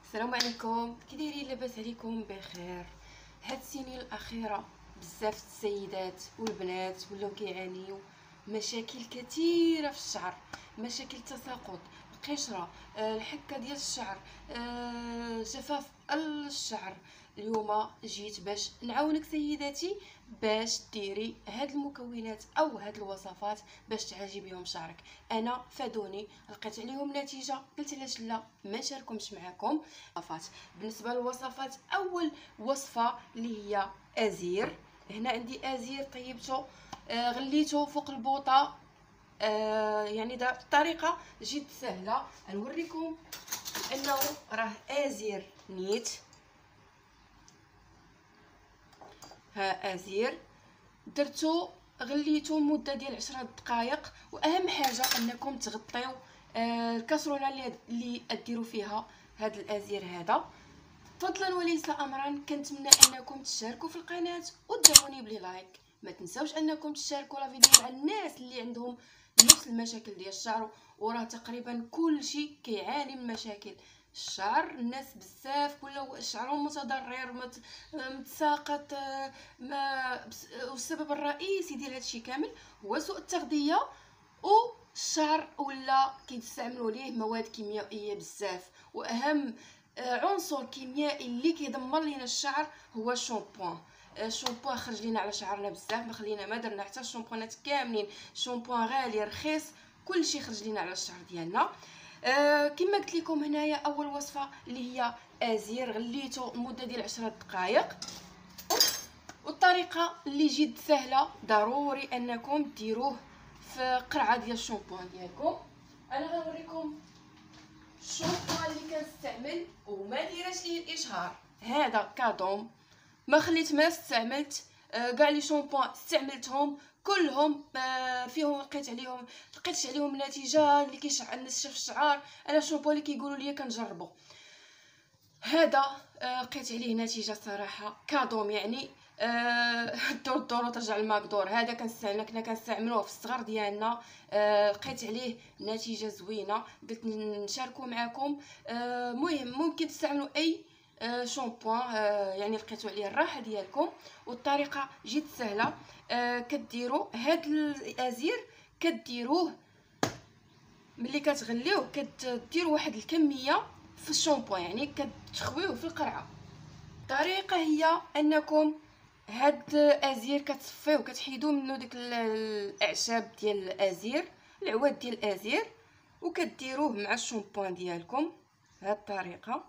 السلام عليكم، كي دايرين؟ لاباس عليكم؟ بخير. هاد السنين الاخيره بزاف السيدات والبنات ولاو كيعانيو مشاكل كثيره في الشعر، مشاكل تساقط القشره، الحكه ديال الشعر، جفاف الشعر. اليوم جيت باش نعاونك سيداتي باش ديري هاد المكونات او هاد الوصفات باش تعالجي بهم شعرك. انا فادوني، لقيت عليهم نتيجه، قلت علاش لا ما نشاركهمش معكم. وصفات. بالنسبه للوصفات، اول وصفه اللي هي ازير. هنا عندي ازير طيبته، غليته فوق البوطه. يعني الطريقه جد سهله، نوريكم انه راه ازير نيت. ها ازير درتو، غليتو مده ديال 10 دقائق. واهم حاجه انكم تغطيو الكاسرونه اللي ديروا فيها هاد الازير هذا. فضلا وليس امرا، كنتمنى انكم تشاركوا في القناه ودعموني بلي لايك. ما تنساوش انكم تشاركوا لا فيديو مع الناس اللي عندهم نفس المشاكل ديال الشعر، وراه تقريبا كل شيء كيعاني من مشاكل الشعر. الناس بزاف ولاو شعرهم متضرر متساقط. والسبب الرئيسي ديال هادشي كامل هو سوء التغذيه، والشعر ولا كيستعملوا ليه مواد كيميائيه بزاف. واهم عنصر كيميائي اللي كيدمر لينا الشعر هو الشامبوان. الشامبوان خرج لينا على شعرنا بزاف، ما خلينا ما درنا حتى الشامبوانات كاملين. شامبوان غالي رخيص، كلشي خرج لينا على الشعر ديالنا. كما قلت لكم هنايا اول وصفه اللي هي ازير، غليته لمده ديال 10 دقائق. والطريقه اللي جد سهله، ضروري انكم ديروه في قرعه ديال الشامبوان ديالكم. انا غنوريكم الشامبوان اللي كنستعمل وما ديرش ليه الاشهار. هذا كادوم، ما خليت ما استعملت كاع لي شامبوان استعملتهم كلهم. فيهم لقيتش عليهم نتيجه اللي كينشف الشعر. انا الشامبو اللي كيقولوا لي كنجربه هذا لقيت عليه نتيجه صراحه. كادوم يعني الدور وترجع المقدور. هذا كنا كنستعملوه في الصغر ديالنا. لقيت عليه نتيجه زوينه، قلت نشاركو معكم. مهم ممكن تستعملوا اي شامبوان يعني لقيتوا عليه الراحه ديالكم. والطريقه جد سهله. كديروا هاد الازير، كديروه ملي كتغليوه كديروا واحد الكميه في الشامبوان، يعني كتخويوه في القرعه. الطريقه هي انكم هاد الازير كتصفيوه، كتحيدوا منه ديك الاعشاب ديال الازير، العواد ديال الازير، وكديروه مع الشامبوان ديالكم. هاد الطريقه.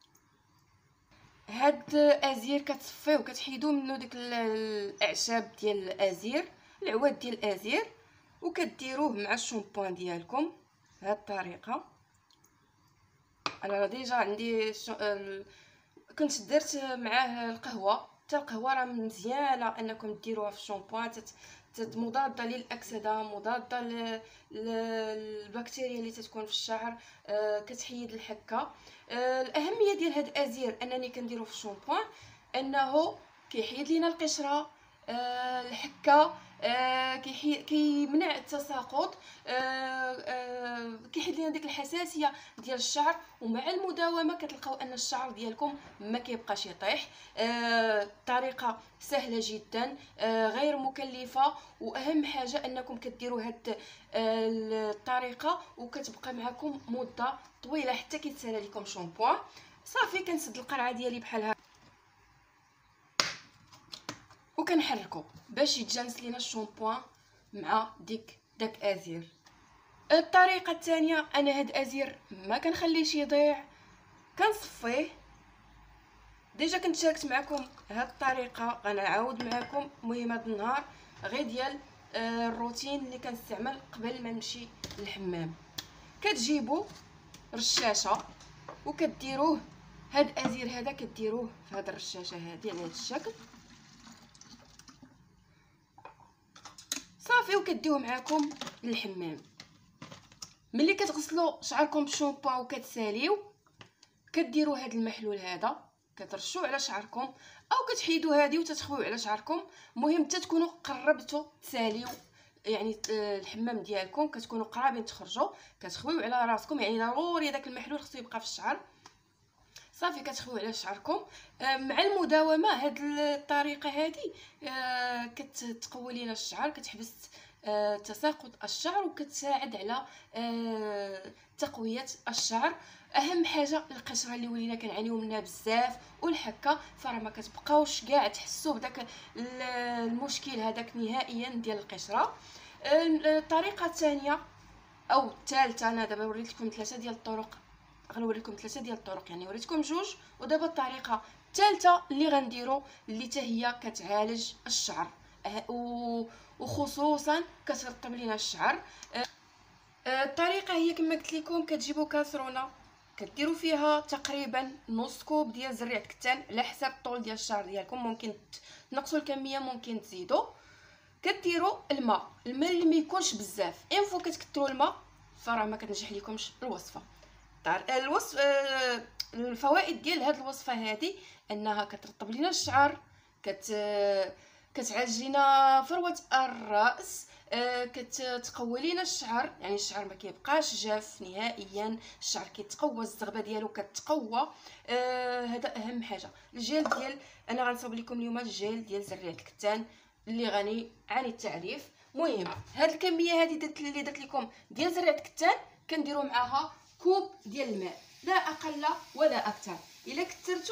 هاد الازير كتصفيوه، كتحيدوا منه ديك الاعشاب ديال الازير، العواد ديال الازير، وكديروه مع الشامبوان ديالكم. هاد الطريقه. انا ديجا عندي كنت درت معاه القهوه، حتى القهوه راه مزيانه انكم ديروها في الشامبوان. مضاده للاكسده، مضاده للبكتيريا اللي تتكون في الشعر. كتحيد الحكه. الاهميه ديال هاد الازير انني كنديرو في الشامبوان انه كيحيد لينا القشره، الحكه، كيمنع التساقط، كيحيد لينا ديك الحساسيه ديال الشعر. ومع المداومه كتلقاو ان الشعر ديالكم ما كيبقاش يطيح. طريقه سهله جدا، غير مكلفه. واهم حاجه انكم كديروا هاد الطريقه وكتبقى معكم مده طويله حتى كيتسالى لكم شامبوان. صافي كنسد القرعه ديالي بحال هكا وكنحركو باش يتجانس لينا الشامبوان مع داك ازير. الطريقه الثانيه، انا هاد ازير ما كنخليش يضيع، كنصفيه. ديجا كنت شاركت معكم هاد الطريقه، غنعاود معكم. المهم هاد النهار غير ديال الروتين اللي كنستعمل قبل ما نمشي للحمام. كتجيبوا رشاشه وكديروه هاد ازير هذا، كديروه في هاد الرشاشه هذه على هاد الشكل صافي، وكديوه معكم للحمام. ملي كتغسلوا شعركم بالشامبو وكتساليو، كديروا هاد المحلول هذا كترشوه على شعركم، او كتحيدوا هذه وتتخويو على شعركم. المهم حتى تكونوا قربتوا تساليو، يعني الحمام ديالكم كتكونوا قرابين تخرجوا، كتخويو على راسكم. يعني ضروري داك المحلول خصو يبقى في الشعر. صافي كتخويو على شعركم. مع المداومه هاد الطريقه هذه كتقوي لينا الشعر، كتحبس تساقط الشعر، وكتساعد على تقويه الشعر. اهم حاجه القشره اللي ولينا كنعانيو منها بزاف والحكه، فراه ما كتبقاوش كاع تحسوا بداك المشكل هذاك نهائيا ديال القشره. الطريقه الثانيه او الثالثه، انا دابا وريتكم ثلاثه ديال الطرق، غنوريكم ثلاثه ديال الطرق، يعني وريتكم جوج، ودابا الطريقه الثالثه اللي غنديرو اللي حتى هي كتعالج الشعر وخصوصا كترطب لينا الشعر. الطريقه هي كما قلت لكم، كتجيبوا كاسرونه كديروا فيها تقريبا نص كوب ديال زريعه كتان على حساب الطول ديال الشعر ديالكم، ممكن تنقصوا الكميه ممكن تزيدوا. كديروا الماء اللي ما يكونش بزاف، فو كتكثروا الماء فراه ما كتنجح لكمش الوصفه. الفوائد ديال هاد الوصفه هذه انها كترطب لينا الشعر، كتعالج لينا فروه الراس، كتقوي لينا الشعر، يعني الشعر ما كيبقاش جاف نهائيا، الشعر كيتقوى، الزغبه ديالو كتقوى. هذا اهم حاجه. الجيل ديال انا غنصاوب لكم اليوم الجيل ديال زريعه الكتان اللي غني عن التعريف. المهم هاد الكميه هذه اللي درت لكم ديال زريعه الكتان كنديروا معاها كوب ديال الماء، لا اقل ولا اكثر. الا كثرتوا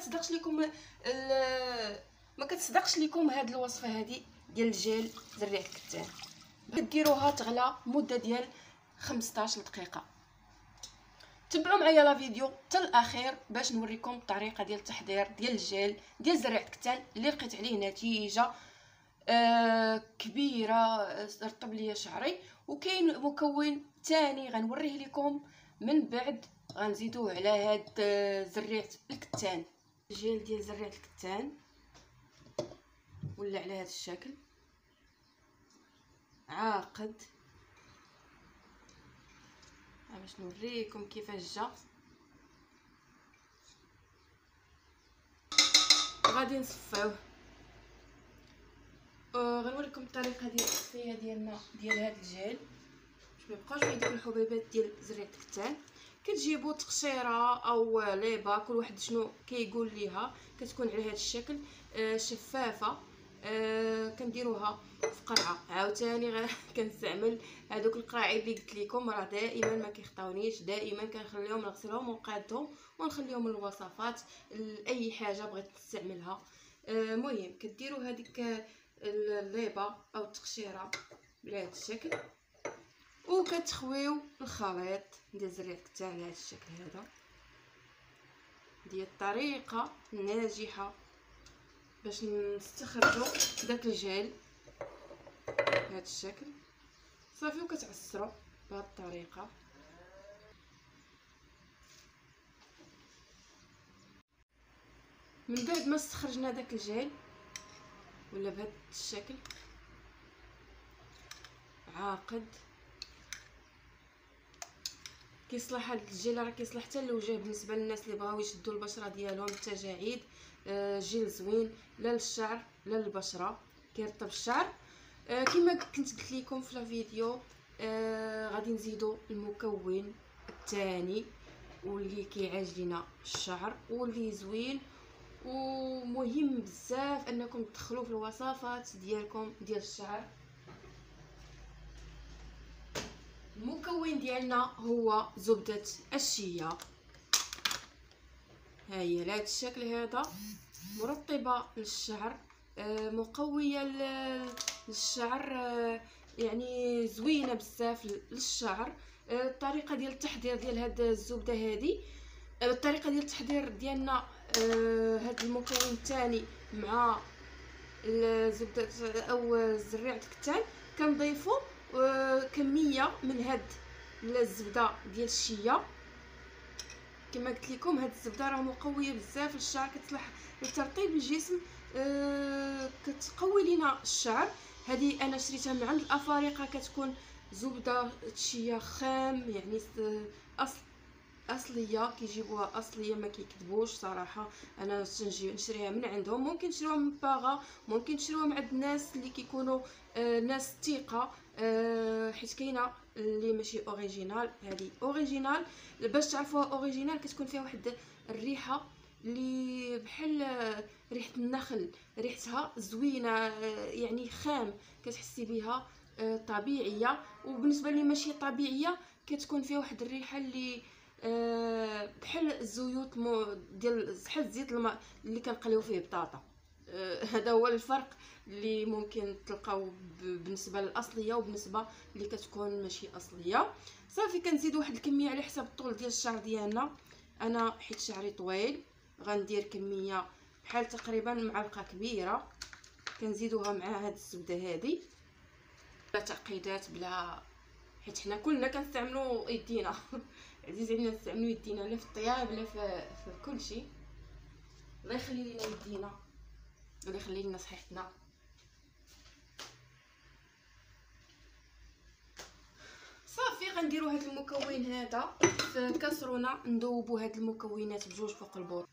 ما كتصدقش لكم هاد الوصفه هذه ديال الجيل زريعه الكتان. كديروها تغلى مده ديال 15 دقيقه. تبعوا معايا لا فيديو حتى الاخير باش نوريكم الطريقه ديال التحضير ديال الجيل ديال زريعه الكتان اللي لقيت عليه نتيجه كبيره، رطب ليا شعري. وكاين مكون ثاني غنوريه لكم من بعد، غنزيدوه على هاد زريعه الكتان. الجيل ديال زريعه الكتان ولا على هذا الشكل عاقد، باش نوريكم كيفاش جا. غادي نصفيوه. غنوريكم الطريقه ديال التصفيه ديالنا ديال هذا الجيل باش ما يبقاوش فيه ديك الحبيبات ديال زريعه الكتان. كتجيبوا تقشيره او ليبه، كل واحد شنو كيقول ليها، كتكون على هذا الشكل شفافه. كنديروها في قرعه. عاوتاني كنستعمل هذوك القراعي اللي قلت لكم، راه دائما ما كيخطاونيش، دائما كنخليهم نغسلهم ونقادهم ونخليهم الوصفات لاي حاجه بغيت نستعملها. المهم كديروا هذيك الليبه او التقشيره بهذا الشكل، وكتخويو الخليط ديال زريعه الكتان على هذا الشكل هذا. ديال الطريقه الناجحه باش نستخرجوا داك الجيل بهذا الشكل. صافي وكتعصروا بهذه الطريقه. من بعد ما استخرجنا داك الجيل ولا بهذا الشكل عاقد، كيصلح هذا الجيل، راه كيصلح حتى للوجه بالنسبه للناس اللي بغاو يشدوا البشره ديالهم التجاعيد. جيل زوين لا للشعر لا للبشره، كيرطب الشعر. كما كنت قلت لكم في الفيديو، غادي نزيدوا المكون الثاني واللي كيعالج لنا الشعر واللي زوين ومهم بزاف انكم تدخلوه في الوصفات ديالكم ديال الشعر. المكون ديالنا هو زبده الشيا. ها هي لهذا الشكل هذا، مرطبه للشعر، مقويه للشعر، يعني زوينه بزاف للشعر. الطريقه ديال التحضير ديال هاد الزبده هذه، الطريقه ديال التحضير ديالنا، هاد المكون الثاني مع الزبده او زريعه الكتان كنضيفوا كميه من هاد الزبده ديال الشيا. كما قلت لكم هاد الزبده راه مقويه بزاف للشعر، كتصلح لترطيب الجسم، كتقوي لينا الشعر. هذه انا شريتها من عند الافارقه، كتكون زبده شيا خام، يعني اصليه، كيجيبوها اصليه ما كيكذبوش صراحه. انا نشريها من عندهم، ممكن تشريوها من باغا، ممكن تشريوها من عند الناس اللي كيكونوا ناس ثقه، حيت كاينه اللي ماشي اوريجينال. هذه اوريجينال، باش تعرفوها اوريجينال كتكون فيها واحد الريحه اللي بحال ريحه النخل، ريحتها زوينه، يعني خام كتحسي بها طبيعيه. وبالنسبه لي ماشي طبيعيه كتكون فيها واحد الريحه اللي بحال الزيوت ديال بحال زيت الماء اللي كنقليو فيه بطاطا. هذا هو الفرق اللي ممكن تلقاو بالنسبه للاصليه وبالنسبه اللي كتكون ماشي اصليه. صافي كنزيد واحد الكميه على حسب الطول ديال الشعر ديالنا. انا حيت شعري طويل غندير كميه بحال تقريبا معلقه كبيره كنزيدوها مع هاد الزبده هذه بلا تعقيدات بلا، حيت حنا كلنا كنستعملوا يدينا عزيز علينا نستعملوا يدينا لا في الطياب لا في كل شيء. الله يخلي لينا يدينا، الله يخلي لنا صحتنا. صافي غنديروا هذا المكون هذا في كاسرونه، نذوبوا هاد المكونات بجوج فوق البوط.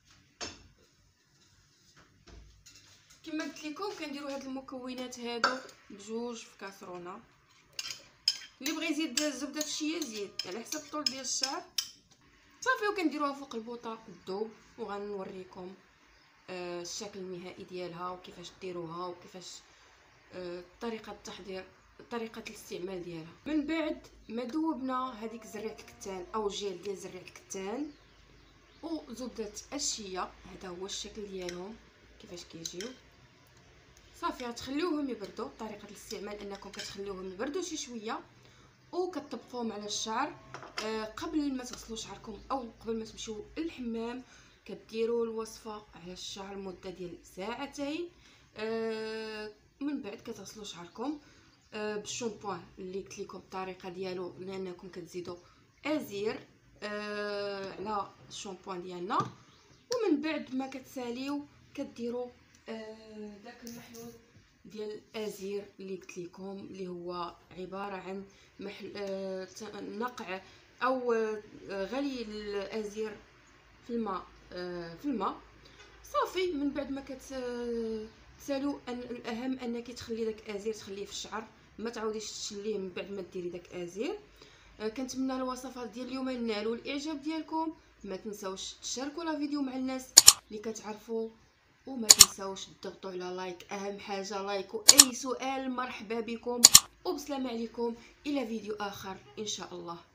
كما قلت لكم كنديروا هاد المكونات هادو بجوج في كاسرونه. اللي بغى يزيد الزبده فشيه يزيد على حسب الطول ديال الشعر. صافي وكنديروها فوق البوطه تذوب، وغنوريكم الشكل النهائي ديالها وكيفاش ديروها وكيفاش طريقه التحضير، طريقه الاستعمال ديالها. من بعد ما ذوبنا هذيك زريعه الكتان او جيل ديال زريعه الكتان وزبده الشيا، هذا هو الشكل ديالهم كيفاش كيجيو. صافي غتخليوهم يبردوا. طريقه الاستعمال انكم كتخليوهم يبردوا شي شويه وكتطبقوهم على الشعر. قبل ما تغسلوا شعركم او قبل ما تمشيو للحمام كديروا الوصفه على الشعر مده ديال ساعتين. من بعد كتغسلوا شعركم بالشامبوان اللي قلت لكم الطريقه ديالو، لانكم كتزيدوا ازير على الشامبوان ديالنا. ومن بعد ما كتساليو كديروا داك المحلول ديال الازير اللي قلت لكم، اللي هو عباره عن نقع او غلي الازير في الماء. صافي من بعد ما كتسالو الاهم انك تخلي داك الازير تخليه في الشعر، ما تعاوديش تشليه من بعد ما ديري داك الازير. كنتمنى الوصفات ديال اليوم ينالوا الاعجاب ديالكم. ما تنساوش تشاركوا لا فيديو مع الناس اللي كتعرفوا، وما تنساوش تضغطوا على لايك، اهم حاجه لايك. واي سؤال مرحبا بكم، وبسلامه عليكم الى فيديو اخر ان شاء الله.